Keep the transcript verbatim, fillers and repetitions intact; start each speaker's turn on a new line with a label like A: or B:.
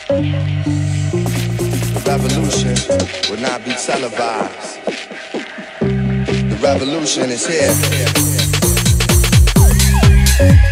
A: The revolution will not be televised. The revolution is here.